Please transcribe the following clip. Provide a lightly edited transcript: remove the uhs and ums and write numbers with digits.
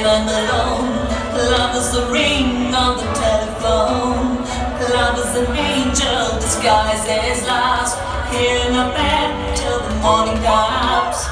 when I'm alone. Love is the ring on the telephone. Love is an angel disguised as lost. Here in my bed till the morning comes.